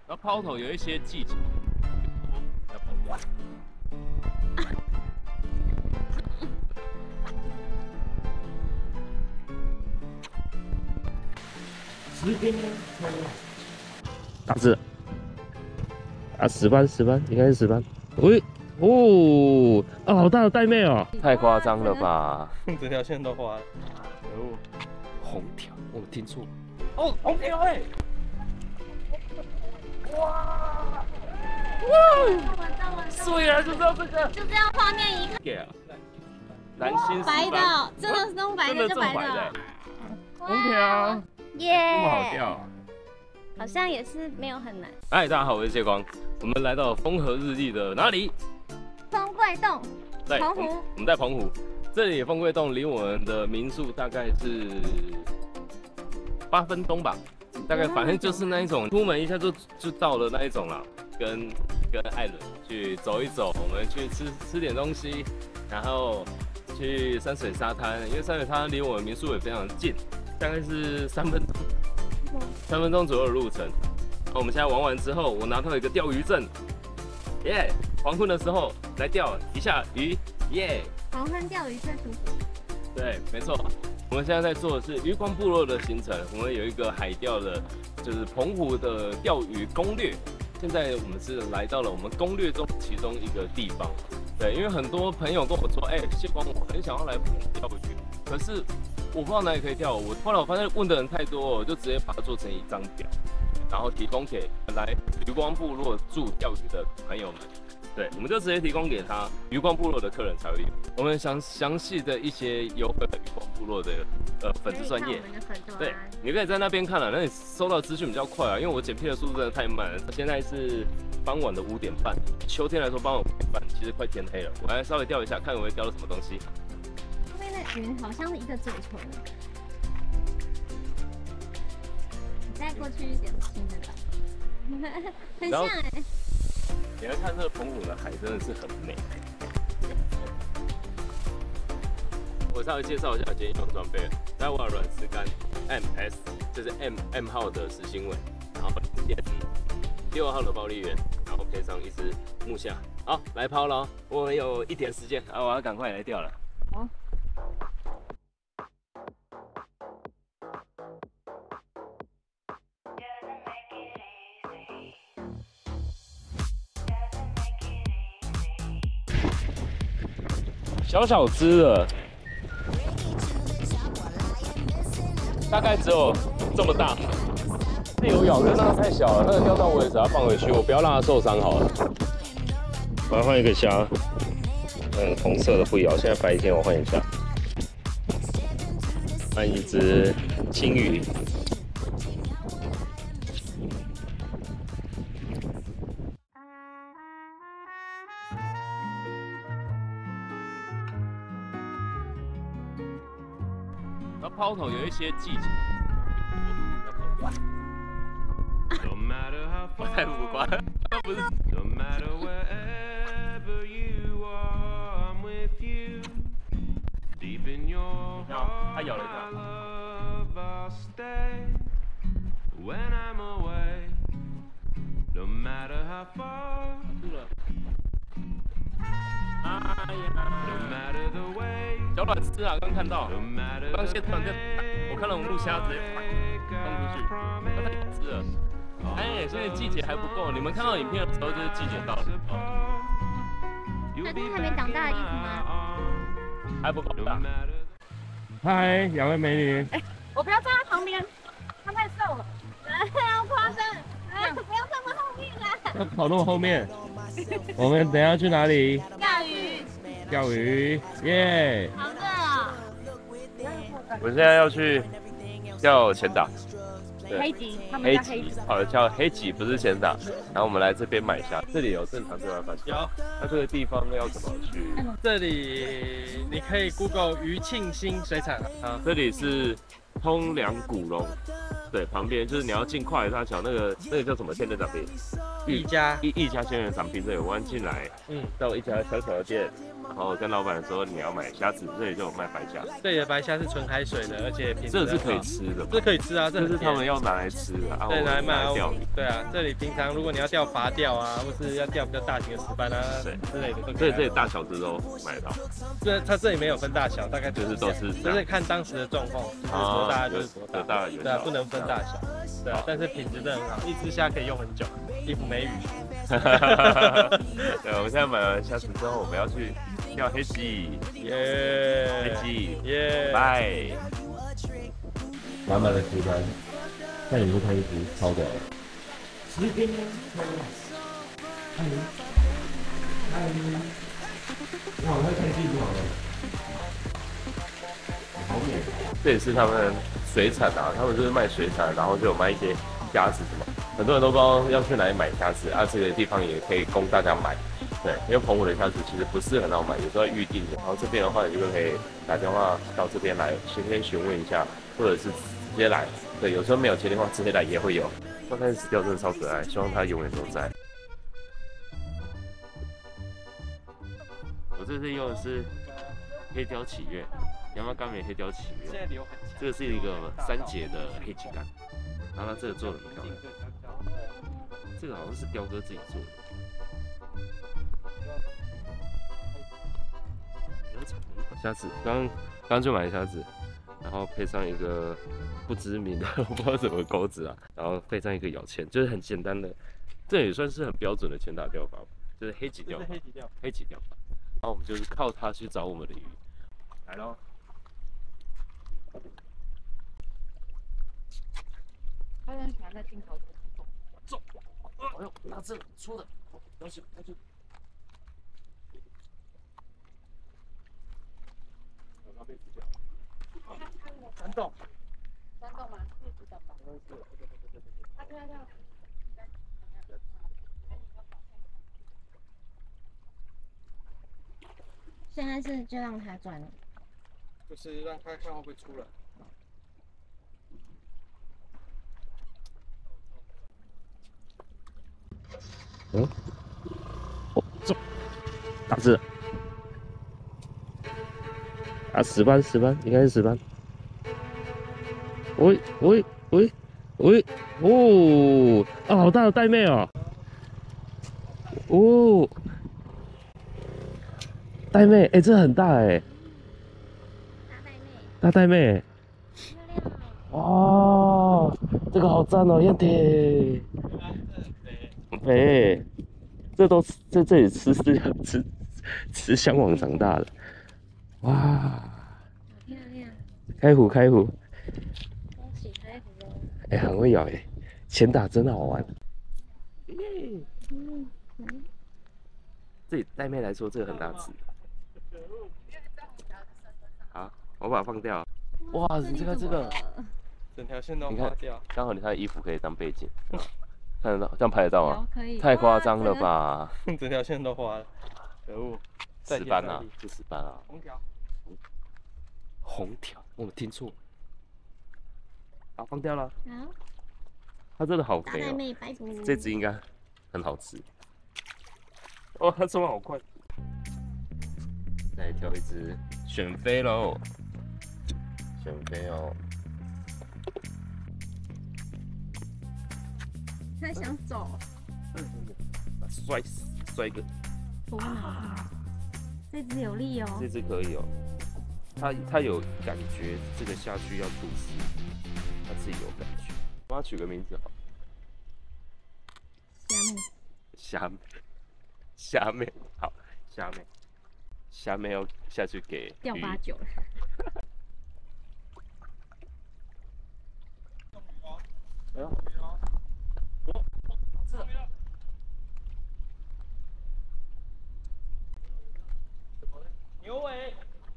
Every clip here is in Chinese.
然后抛投有一些技巧，要保护。 大致啊10班，应该是10班。喂，哦，啊，好大的带妹哦！太夸张了吧！ 整条线都花了。 哦，红条，我听错。哦，红条哎！哇！虽然就知道这个， 就这样画面一个。 给啊，蓝心白的，真的是弄白的就白的。 红条， 耶！ 这么好钓。 好像也是没有很难。 嗨，大家好，我是谢光，我们来到风和日丽的哪里？ 丰贵洞， 对， 澎湖。 我们在澎湖，这里丰贵洞离我们的民宿大概是8分钟吧，大概反正就是那一种，出门一下就到了那一种啦。跟艾伦去走一走，我们去吃点东西，然后去山水沙滩，因为山水沙滩离我们民宿也非常近，大概是3分钟左右的路程。我们现在玩完之后，我拿到一个钓鱼证，耶！黄昏的时候来钓一下鱼，耶！ 黄昏钓鱼最舒服。 对，没错。我们现在在做的是渔光部落的行程，我们有一个海钓的，就是澎湖的钓鱼攻略。现在我们是来到了我们攻略中其中一个地方。对，因为很多朋友跟我说，谢光，我很想要来澎湖钓鱼，可是我不知道哪里可以钓。后来我发现问的人太多，我就直接把它做成一张表，然后提供给来渔光部落驻钓鱼的朋友们。对，我们就直接提供给他渔光部落的客人才会有。我们详细的一些优惠的渔光部落的粉丝专页，对，你可以在那边看了，那你收到资讯比较快啊，因为我剪片的速度真的太慢了。现在是傍晚的5点半，秋天来说傍晚5点半，其实快天黑了。我来稍微钓一下，看我会钓到什么东西。 后面的云好像是一个嘴唇，你再过去一点听得到，很像哎。 你来看这个澎湖的海，真的是很美。我稍微介绍一下今天用装备，带我的软丝竿 MS， 这是 M 号的实心尾，然后6号的暴力圆，然后配上一只木虾。好，来抛了，我有一点时间，我要赶快来钓了。好。小只的，大概只有这么大。那有咬，可是那个太小了，那个钓到我也只要放回去，我不要让它受伤好了。我要换一个虾，红色的不咬，现在白天我换一下，换一只青鱼。抛投有一些技巧，我太浮夸了，不是。他咬了一下。哎呀！小卵丝啊，刚看到，刚先突然间，我看到木虾直接放出去，它太吃了。现在季节还不够，你们看到影片的时候就是季节到了。 那这是还没长大的意思吗？ 还不够大。嗨，2位美女。 我不要站在旁边，她太瘦了。好夸张！不要这么后面啦。 要跑那么后面？我们等一下去哪里？ 钓鱼。 钓鱼，耶！ 好热啊！ 我现在要去钓前打， 黑吉，他们叫黑吉， 叫黑吉，不是前打。然后我们来这边买虾，这里有正常对外贩有。那这个地方要怎么去？ 这里你可以 Google 余庆新水产啊， 这里是通良古龙，对，旁边就是你要进跨海大桥那个叫什么仙人掌店？ 一家仙人掌店这里弯进来，到一家小小的店， 然后我跟老板说你要买虾子，这里就有卖白虾。 这里的白虾是纯海水的，而且品质这个是可以很好吃的吧， 这可以吃啊， 这是他们要拿来吃的，啊， 对，拿来卖啊钓鱼。 对啊，这里平常如果你要钓筏钓啊，或是要钓比较大型的石斑啊之类的，都可以所以这里大小只都买得到。 它这里没有分大小，大概就是都是这样就是看当时的状况，就是多大就是多大， 有大有对啊， 小不能分大小，对啊，但是品质真的很好，一只虾可以用很久，一幅美语。 对，我们现在买完虾子之后，我们要去钓黑鲫， 耶， 黑鲫， 耶， 拜。 满满的石斑，看你们看一只超屌的。哇，那太地方了。好美。 这也是他们水产啊，他们就是卖水产，然后就有卖一些虾子什么，很多人都不知道要去哪里买虾子啊，这个地方也可以供大家买。对，因为澎湖的虾子其实不是很好买，有时候要预定的。然后这边的话，你就可以打电话到这边来，先询问一下，或者是直接来。对，有时候没有接电话，直接来也会有。刚开始死掉真的超可爱，希望它永远都在。我这次用的是黑雕启月，亚麻甘美黑雕启月。 现在流很强。 这个是一个3节的黑旗杆，然后它这个做的很漂亮。这个好像是雕哥自己做的。虾子，刚就买虾子，然后配上一个不知名的我不知道什么钩子啊，然后配上一个咬钳，就是很简单的，这也算是很标准的拳打钓法，就是黑鳍钓法。黑鳍钓法。然后我们就是靠它去找我们的鱼，来喽。 他很喜欢在镜头走，哎呦，拿这粗的，要去。 山洞吗？是知道吧？他这样。现在是就让它转， 就是让他看会不会出来。 走，大只。啊，石斑，应该是石斑。喂，哦，啊，好大的带妹哦，哦，带妹，哎，这很大哎，大带妹，哇，这个好赞哦，燕婷，哎，这都在这里吃香网长大的，哇，开湖。哎，很会咬哎，前打真的好玩。这里带妹来说，这个很大只。好，我把它放掉。哇，你看这个， 整条线都花掉。 刚好你看衣服可以当背景，看得到，这样拍得到吗？ 可以。 太夸张了吧！ 整条线都花了，可恶！ 石斑啊，是石斑啊。红条，我听错。好，放掉了。好。它真的好肥哦，这只应该很好吃。哦，它冲好快。来挑一只，选飞喽！选飞哦。 它想走。 摔一个。 头脑。这只有力哦。 这只可以哦。它有感觉，这个下去要吐丝，它自己有感觉。帮它取个名字好。虾妹，好，虾妹要下去给钓89了。 哎呦，牛尾。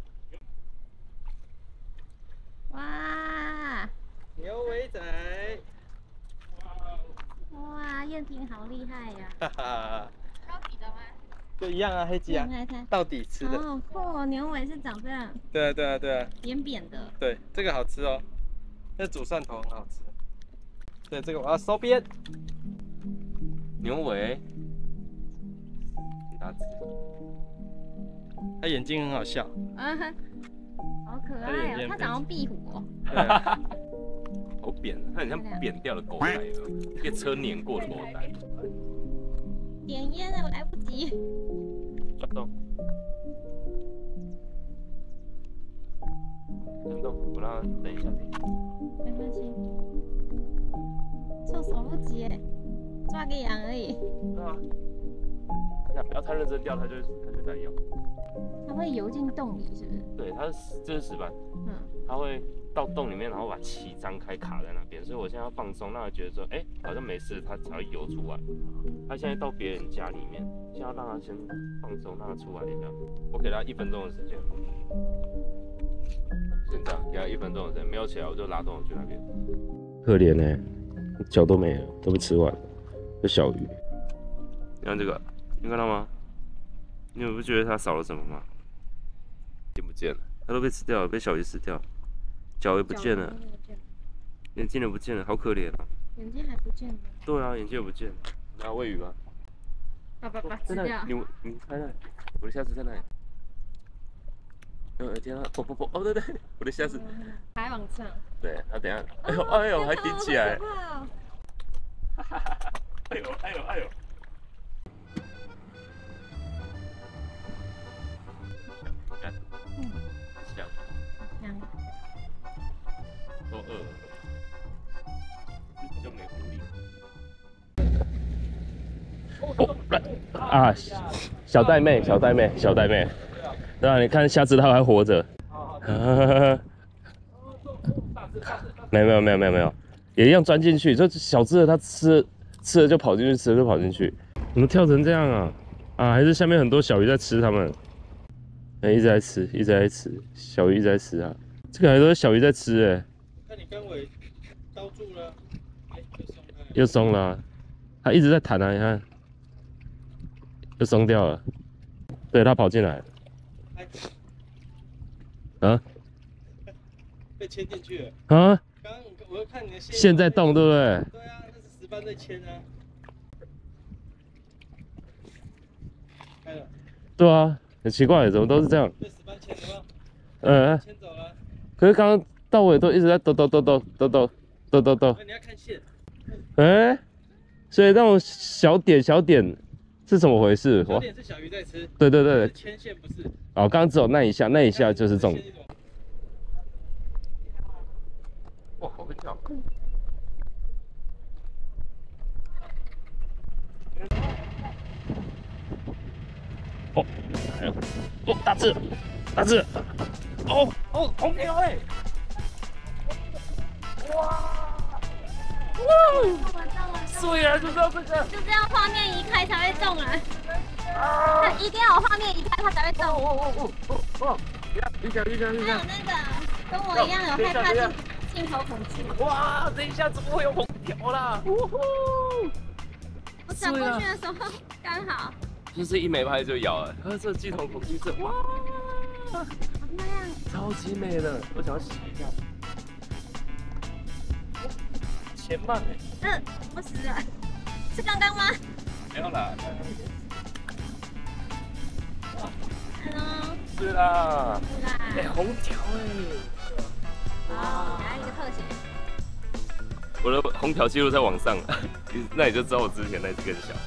哇！ 牛尾仔。 哇，燕婷好厉害呀！ 哈哈。 到底的吗？ 就一样啊，黑鸡啊，到底吃的。 好酷哦，牛尾是长这样。 对啊。 扁扁的。 对，这个好吃哦，那煮蒜头很好吃。对，这个我要收边。 牛尾，很大只。 它眼睛很好笑。 嗯哼，好可爱哦，它长像壁虎哦。 好扁，它很像扁掉的狗奶了，被车碾过的狗奶。 点烟了，我来不及。 转动，转动，我让它等一下。 没关系，措手不及哎，抓个痒而已。 对啊，不要太认真钓，它就在咬。 它会游进洞里，是不是？ 对，这是石斑，它会到洞里面，然后把鳍张开卡在那边，所以我现在要放松，让它觉得说，哎，好像没事，它才会游出来。它现在到别人家里面，现在要让它先放松，让它出来一下。我给它1分钟的时间，先这样，给它1分钟的时间，没有起来我就拉动去那边。可怜呢，脚都没了，都被吃完了。这小鱼，你看这个，你看到吗？你有不觉得它少了什么吗？眼不见了，它都被吃掉了，被小鱼吃掉，脚也不见了，眼睛也不见了，好可怜啊！ 眼睛还不见了？ 对啊，眼睛也不见了。拿喂鱼吗？ 把吃在那掉。 里，你猜那里，我的虾子在那里。天啊，不，哦对，我的虾子还往上。 对，它等一下，哎呦，还顶起来。哎呦！香，都饿了，就没狐狸。啊，小带妹，对啊，你看虾子它还活着。没有，也一样钻进去。这小只的它吃了就跑进去，怎么跳成这样啊？啊，还是下面很多小鱼在吃它们？一直在吃，小鱼一直在吃啊。这个还都是小鱼在吃哎。 那你刚尾刀住了， 又松了啊，它一直在弹啊，你看，又松掉了。对，它跑进来了。啊？ 被牵进去了。 啊？ 刚我看你的线在动，对不对？ 对啊，那是石斑在牵啊。开了。 对啊，很奇怪，怎么都是这样？ 被石斑牵了吗？牵走了。 可是刚刚到尾都一直在抖。 你要看线。 所以那种小点是怎么回事？ 小点是小鱼在吃。 对。 牵线不是。 哦，刚刚只有那一下就是中。哇，好会跳！哦，大只，红条哎！虽然就是要这个， 就这样画面移开才会动啊！它一定要有画面移开，它才会动。 一下。 还有那个跟我一样有害怕镜头恐惧。 哇，等一下怎么会有红条啦？ 我转过去的时候刚好。 就是一没拍就咬了，这镜头恐惧症，哇， 好漂亮， 超级美的，我想要洗一下。前慢哎。 我死了，是刚刚吗？ 没有啦。是啦。 是啦。 红条哎。 哦，来一个特写。 我的红条记录在网上，那你就知道我之前那只更小。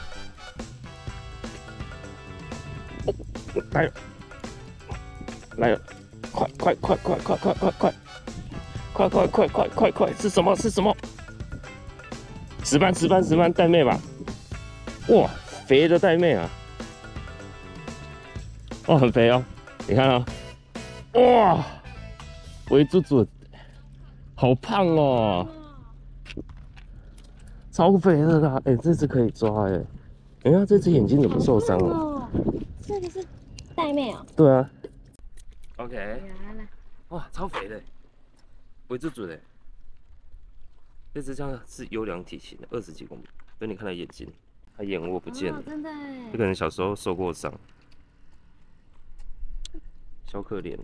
来了，快！是什么？石斑带妹吧？哇，肥的带妹啊！哦，很肥哦，你看啊，哇，围住，好胖哦，超肥的啦！这只可以抓哎，你看这只眼睛怎么受伤了？ 这个是带妹哦。 对啊。OK。哇，超肥的，围住的。这只这样是优良体型的，20几公分。所以你看它眼睛，它眼窝不见了， 真的。 这可能小时候受过伤，小可怜。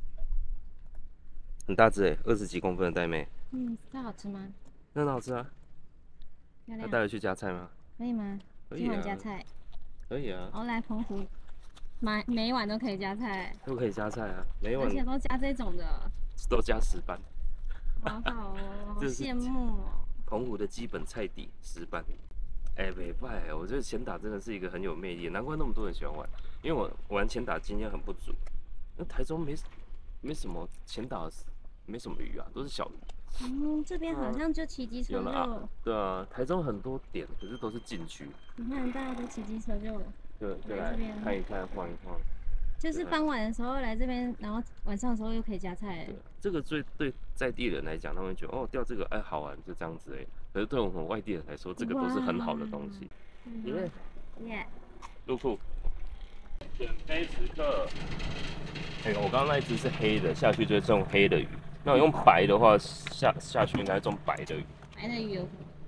很大只20几公分的带妹。 它好吃吗？ 那很好吃啊。要带回去加菜吗？ 可以吗？ 可以啊。 今晚加菜。 可以啊。 我来澎湖每一碗都可以加菜， 都可以加菜啊，每一碗而且都加这种的， 都加石斑。 好好哦，好这是羡慕哦。 澎湖的基本菜底石斑。哎，没办法，我觉得潜打真的是一个很有魅力，难怪那么多人喜欢玩。因为我玩潜打经验很不足，那台中没什么潜打，没什么鱼啊，都是小鱼。 这边好像就骑机车就， 有了啊，对啊，台中很多点，可是都是禁区， 你看大家都骑机车就来这边看一看，晃一晃。 就是傍晚的时候来这边，然后晚上的时候又可以加菜。 对，这个对在地人来讲，他们觉得哦钓这个哎好玩，就这样子哎。可是对我们外地人来说，这个都是很好的东西。 耶， 入库，选飞时刻。我刚刚那一只是黑的，下去就会中黑的鱼。那我用白的话，下去应该中白的鱼。 白的鱼有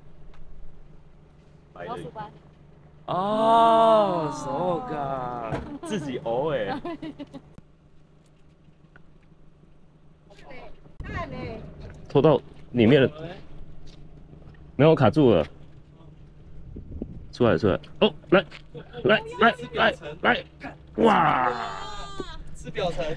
白的鱼。 斑。 哦，so ga， 自己熬哎。拖到里面了，没有卡住了，出来，哦，来，哇！ 吃表层，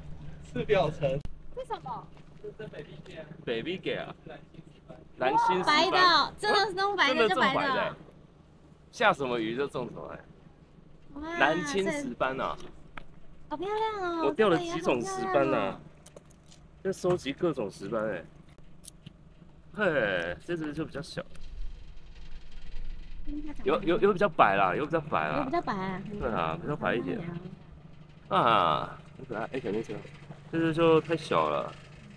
为什么？ 这 baby 给啊，蓝心石斑白的，真的是弄白的就白的。 下什么鱼就中什么哎。蓝青石斑啊， 好漂亮哦！ 我钓了几种石斑啊，在收集各种石斑哎。嘿，这只就比较小，有比较白啦，有比较白啦， 有比较白啊。 对啊，比较白一点。啊，很可爱，哎，肯定这个，这只就太小了。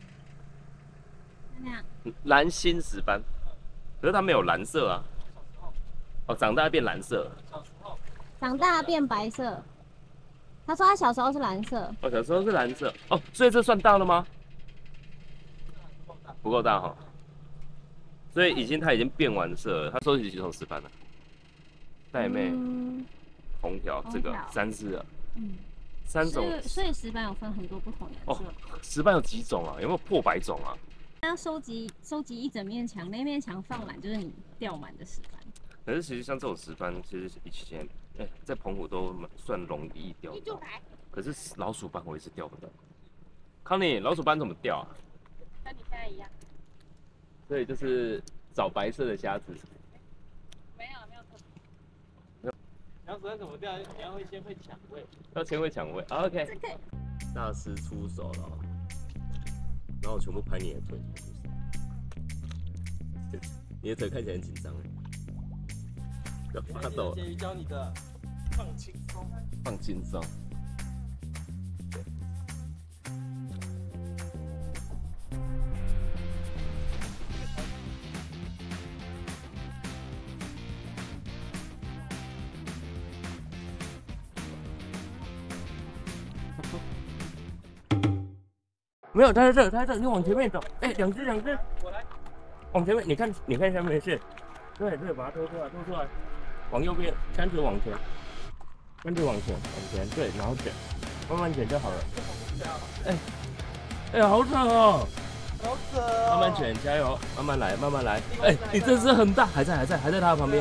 蓝心石斑，可是它没有蓝色啊。哦，长大变蓝色。 长大变白色。他说他小时候是蓝色。 哦，小时候是蓝色。哦，所以这算大了吗？不够大哈。所以它已经变完色了。他收集几种石斑了？带妹、红条，这个3只了。3种。 所以石斑有分很多不同颜色。 哦，石斑有几种啊？有没有破100种啊？ 要收集一整面墙，那面墙放满就是你钓满的石斑。 可是其实像这种石斑，其实以前在澎湖都算容易钓到。可是老鼠斑我一直钓不到。康妮，老鼠斑怎么钓啊？ 跟你现在一样。 所以就是找白色的虾子。 没有特别。 老鼠斑怎么钓？你要先会抢位。 要先会抢位。OK。大师出手了，然后我全部拍你的腿。你的腿看起来很紧张哎。要发抖。 咸鱼教你的，放轻松。 放轻松。没有，它在这，你往前面走。哎，两只，我来，往前面，你看下面是，对，把它拖出来，往右边，干脆往前，往前，对，然后卷，慢慢卷就好了。哎，好扯哦，慢慢卷，加油，慢慢来。哎，你这只很大，还在它的旁边。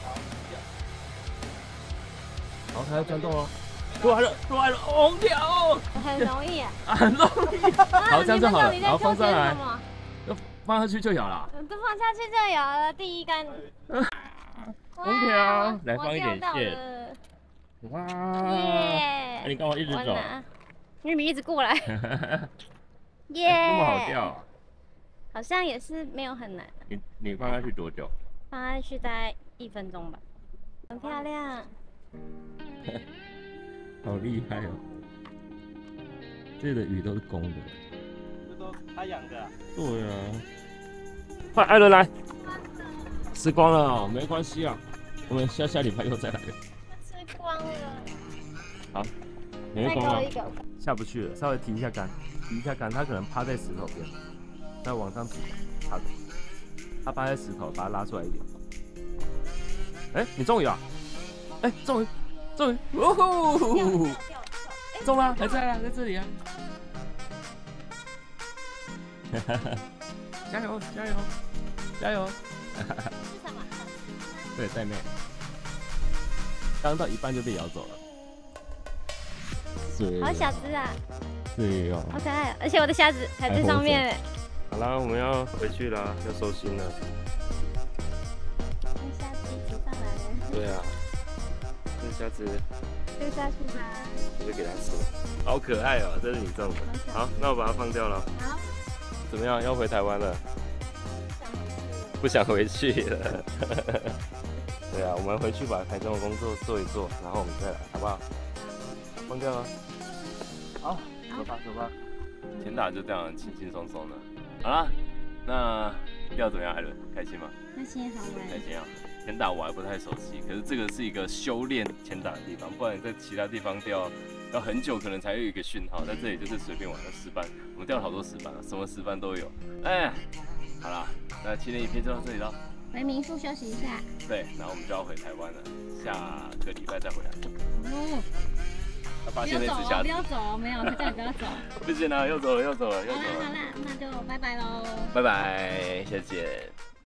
好，它要转动哦。出来了，红条， 很容易， 很容易。好，这样就好了，然后放上来，放下去就有了。 都放下去就有了，第一杆。 红条，来放一点线。哇！你干嘛一直走？ 因为你一直过来。耶！ 那么好钓？ 好像也是没有很难。 你放下去多久？ 放下去大概1分钟吧。很漂亮。 好厉害哦！这里的鱼都是公的， 这都他养的。 对啊。快，艾伦来。吃光了哦，没关系啊，我们下礼拜又再来。 吃光了。 好，没光了。下不去了，稍微提一下竿，它可能趴在石头边，再往上提，它趴在石头，把它拉出来一点。哎，你中鱼啊？哎，中鱼！哦吼！中了，还在啊，在这里啊！加油！ 是什么？ 对，带妹。刚到一半就被咬走了。 水。 好小只啊， 对哦。 好可爱哦，而且我的虾子还在上面哎。 好啦，我们要回去啦，要收心了。 虾子一起上来了， 对啊，这虾子丢下去吧。 我就给它吃，好可爱哦，这是你种的。好，那我把它放掉了。 好， 怎么样？要回台湾了？不想回去了。对啊，我们回去把台中的工作做一做，然后我们再来，好不好？放掉了。好，走吧，走吧。田打就这样轻轻松松的。好啦，那钓怎么样，艾伦？开心吗？ 那些好玩。 开心啊！田打我还不太熟悉，可是这个是一个修炼田打的地方，不然在其他地方钓要很久，可能才有一个讯号。在这里就是随便玩的石斑，我们钓了好多石斑，什么石斑都有。哎，好啦，那今天影片就到这里了。 回民宿休息一下。 对，然后我们就要回台湾了，下个礼拜再回来。 哦， 发现那只虾子， 不要走，没有，他叫你不要走。 不行了，又走了，又走了，又好啦走了。 好啦，那就拜拜喽。 拜拜，下次见。